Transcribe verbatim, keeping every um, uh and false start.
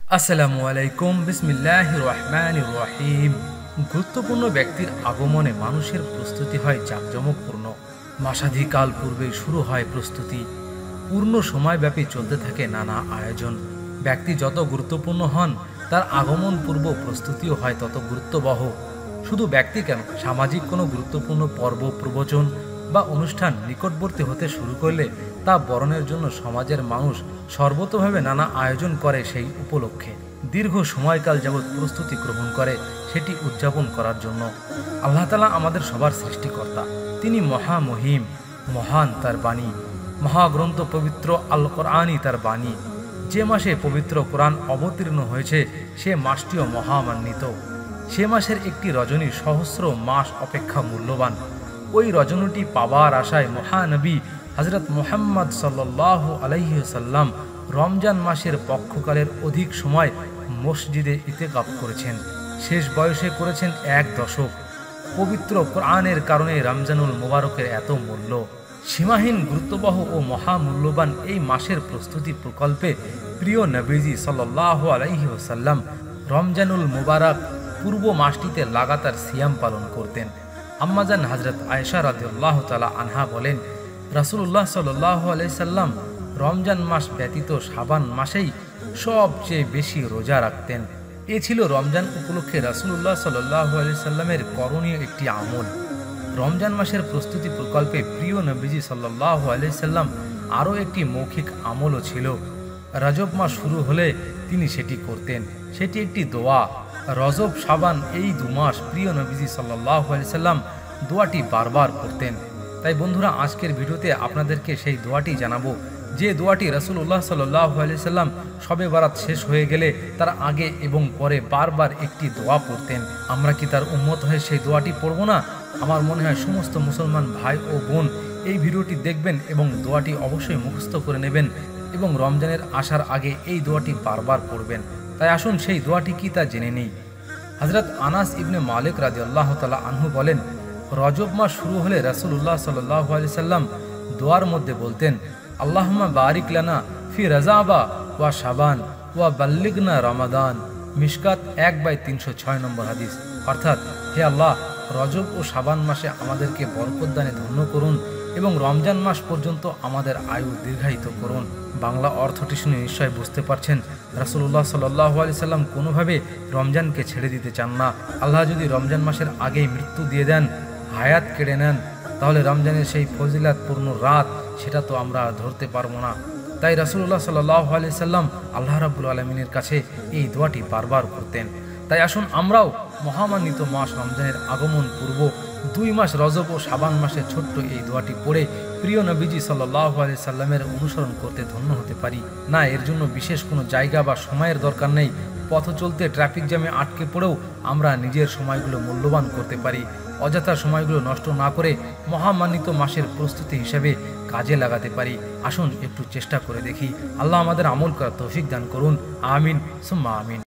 আসসালামু আলাইকুম। বিসমিল্লাহির রহমানির রহিম। গুরুত্বপূর্ণ ব্যক্তির আগমনে মানুষের প্রস্তুতি হয় জাঁকজমকপূর্ণ। মাসাধিকাল পূর্বেই শুরু হয় প্রস্তুতি। পূর্ণ সময়ব্যাপী চলতে থাকে নানা আয়োজন। ব্যক্তি যত গুরুত্বপূর্ণ হন, তার আগমন পূর্ব প্রস্তুতিও হয় তত গুরুত্ববহ। শুধু ব্যক্তি কেন, সামাজিক কোনো গুরুত্বপূর্ণ পর্ব, প্রবচন বা অনুষ্ঠান নিকটবর্তী হতে শুরু করলে তা বরণের জন্য সমাজের মানুষ সর্বতোভাবে নানা আয়োজন করে। সেই উপলক্ষে দীর্ঘ সময়কাল যাবৎ প্রস্তুতি গ্রহণ করে সেটি উদযাপন করার জন্য। আল্লাহ তাআলা আমাদের সবার সৃষ্টিকর্তা, তিনি মহামহিম, মহান তার বাণী। মহাগ্রন্থ পবিত্র আল কোরআনই তার বাণী। যে মাসে পবিত্র কোরআন অবতীর্ণ হয়েছে সে মাসটিও মহামান্বিত। সে মাসের একটি রজনী সহস্র মাস অপেক্ষা মূল্যবান। ওই রজনীটি পাবার আশায় মহানবী হযরত মুহাম্মদ সাল্লাল্লাহু আলাইহি ওয়াসাল্লাম রমজান মাসের পক্ষকালের অধিক সময় মসজিদে ইতিকাফ করেছেন। শেষ বয়সে করেছেন এক দশক। পবিত্র কোরআনের কারণে রমজানুল মুবারকের এত মূল্য। সীমাহীন গুরুত্ববহ ও মহামূল্যবান এই মাসের প্রস্তুতি প্রকল্পে প্রিয় নবীজি সাল্লাল্লাহু আলাইহি ওয়াসাল্লাম রমজানুল মুবারক পূর্ব মাসটিতে লাগাতার সিয়াম পালন করতেন। আম্মাজান হযরত আয়েশা রাদিয়াল্লাহু তাআলা আনহা বলেন, রাসূলুল্লাহ সাল্লাল্লাহু আলাইহি সাল্লাম রমজান মাস ব্যতীত শাবান মাসেই সবচেয়ে বেশি রোজা রাখতেন। এ ছিল রমজান উপলক্ষে রাসূলুল্লাহ সাল্লাল্লাহু আলাইহি সাল্লামের করণীয় একটি আমল। রমজান মাসের প্রস্তুতি প্রকল্পে প্রিয় নবীজি সাল্লাল্লাহু আলাইহি সাল্লাম আরও একটি মৌখিক আমলও ছিল। রজব মাস শুরু হলে তিনি সেটি করতেন। সেটি একটি দোয়া। রজব, শাবান এই দু মাস প্রিয় নবীজি সাল্লাল্লাহু আলাইহি সাল্লাম দোয়াটি বারবার করতেন। তাই বন্ধুরা, আজকের ভিডিওতে আপনাদেরকে সেই দোয়াটি জানাবো, যে দোয়াটি রাসূলুল্লাহ সাল্লাল্লাহু আলাইহি সাল্লাম শবে বারাত শেষ হয়ে গেলে তার আগে এবং পরে বারবার একটি দোয়া পড়তেন। আমরা কি তার উম্মত হয়ে সেই দোয়াটি পড়ব না? আমার মনে হয় সমস্ত মুসলমান ভাই ও বোন এই ভিডিওটি দেখবেন এবং দোয়াটি অবশ্যই মুখস্থ করে নেবেন এবং রমজানের আসার আগে এই দোয়াটি বারবার পড়বেন। তাই আসুন সেই দোয়াটি কি তা জেনে নেই। হযরত আনাস ইবনে মালিক রাদিয়াল্লাহু তাআলা আনহু বলেন, রজব মাস শুরু হলে রাসূলুল্লাহ সাল্লাল্লাহু আলাইহি সাল্লাম দোয়ার মধ্যে বলতেন, আল্লাহুম্মা বারিক লানা ফি রাজাবা ওয়া শাবান ওয়া বাল্লিগনা রমাদান। মিশকাত এক বাই তিনশো ছয় নম্বর হাদিস। অর্থাৎ, হে আল্লাহ, রজব ও শাবান মাসে আমাদেরকে বরকত দানে ধন্য করুন এবং রমজান মাস পর্যন্ত আমাদের আয়ু দীর্ঘায়িত করুন। বাংলা অর্থটি শুনে নিশ্চয় বুঝতে পারছেন, রাসূলুল্লাহ সাল্লাল্লাহু আলাইহি সাল্লাম কোনোভাবে রমজানকে ছেড়ে দিতে চান না। আল্লাহ যদি রমজান মাসের আগেই মৃত্যু দিয়ে দেন, হায়াত কেড়ে নেন, তাহলে রমজানের সেই ফজিলাতপূর্ণ রাত সেটা তো আমরা ধরতে পারবো না। তাই রাসূলুল্লাহ সাল্লাল্লাহু আলাইহি সাল্লাম আল্লাহ রাব্বুল আলামিনের কাছে এই দোয়াটি বারবার করতেন। তাই আসুন আমরাও মহামান্বিত মাস রমজানের আগমন পূর্ব দুই মাস রজব ও শাবান মাসের ছোট্ট এই দোয়াটি পড়ে প্রিয় নবীজি সাল্লাল্লাহু আলাইহি সাল্লামের অনুসরণ করতে ধন্য হতে পারি। না, এর জন্য বিশেষ কোনো জায়গা বা সময়ের দরকার নেই। পথ চলতে ট্রাফিক জ্যামে আটকে পড়েও আমরা নিজের সময়গুলো মূল্যবান করতে পারি। অযথা সময়গুলো নষ্ট না করে মহামান্বিত মাসের প্রস্তুতি হিসেবে কাজে লাগাতে পারি। আসুন একটু চেষ্টা করে দেখি। আল্লাহ আমাদের আমল করার তৌফিক দান করুন। আমিন সুম্মা আমিন।